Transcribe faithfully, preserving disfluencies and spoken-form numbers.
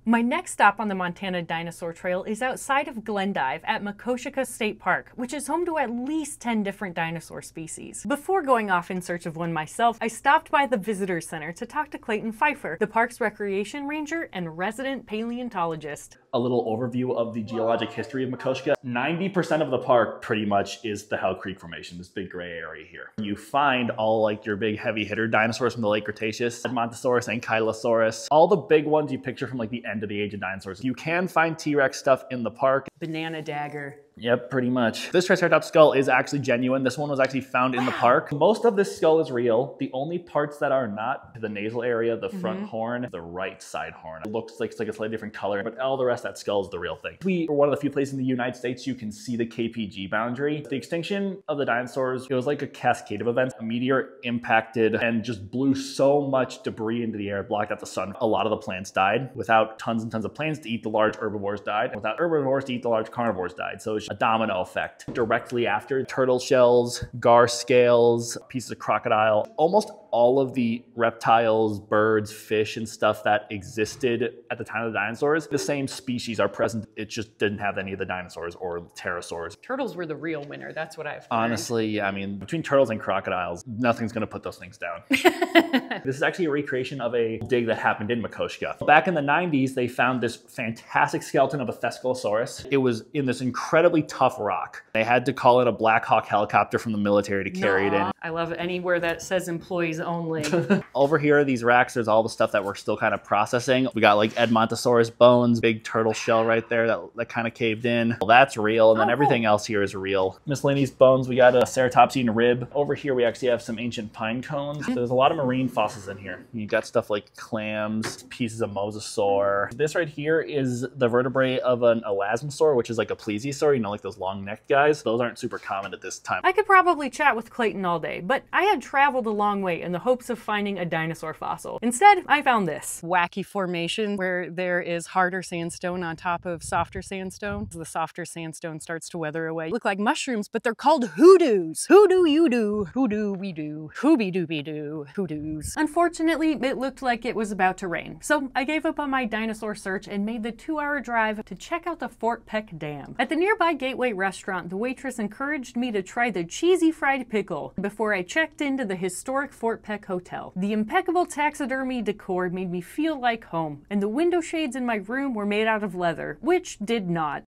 My next stop on the Montana Dinosaur Trail is outside of Glendive at Makoshika State Park, which is home to at least ten different dinosaur species. Before going off in search of one myself, I stopped by the Visitor Center to talk to Clayton Pfeiffer, the park's recreation ranger and resident paleontologist. A little overview of the geologic history of Makoshika. ninety percent of the park pretty much is the Hell Creek Formation, this big gray area here. You find all like your big heavy hitter dinosaurs from the late Cretaceous, Edmontosaurus, Ankylosaurus, all the big ones you picture from like the end of the age of dinosaurs. You can find T-Rex stuff in the park. Banana dagger. Yep, pretty much. This Triceratops skull is actually genuine. This one was actually found in the park. Most of this skull is real. The only parts that are not, the nasal area, the front mm-hmm. horn, the right side horn. It looks like it's like a slightly different color, but all the rest of that skull is the real thing. We are one of the few places in the United States you can see the K P G boundary. The extinction of the dinosaurs, it was like a cascade of events. A meteor impacted and just blew so much debris into the air, blocked out the sun. A lot of the plants died. Without tons and tons of plants to eat the large herbivores died. Without herbivores to eat the large carnivores died. So it's a domino effect. Directly after, turtle shells, gar scales, pieces of crocodile, almost all of the reptiles, birds, fish, and stuff that existed at the time of the dinosaurs, the same species are present. It just didn't have any of the dinosaurs or pterosaurs. Turtles were the real winner. That's what I've learned. Honestly, yeah, I mean, between turtles and crocodiles, nothing's gonna put those things down. This is actually a recreation of a dig that happened in Makoshika. Back in the nineties, they found this fantastic skeleton of a Thescelosaurus. It was in this incredibly tough rock. They had to call in a Black Hawk helicopter from the military to carry Nuh-uh. it in. I love anywhere that says employees only. Over here are these racks. There's all the stuff that we're still kind of processing. We got like Edmontosaurus bones, big turtle shell right there that, that kind of caved in. Well, that's real. And then oh, everything cool. else here is real. Miscellaneous bones. We got a ceratopsian rib. Over here, we actually have some ancient pine cones. There's a lot of marine fossils in here. You got stuff like clams, pieces of mosasaur. This right here is the vertebrae of an elasmosaur, which is like a plesiosaur, you know, like those long-necked guys. Those aren't super common at this time. I could probably chat with Clayton all day, but I had traveled a long way in the hopes of finding a dinosaur fossil. Instead, I found this wacky formation where there is harder sandstone on top of softer sandstone. The softer sandstone starts to weather away. Look like mushrooms, but they're called hoodoos. Hoodoo you do, hoodoo we do, hooby dooby doo, hoodoos. Unfortunately, it looked like it was about to rain, so I gave up on my dinosaur search and made the two-hour drive to check out the Fort Peck Dam. At the nearby Gateway restaurant, the waitress encouraged me to try the cheesy fried pickle before I checked into the historic Fort Peck Hotel. The impeccable taxidermy decor made me feel like home, and the window shades in my room were made out of leather, which did not.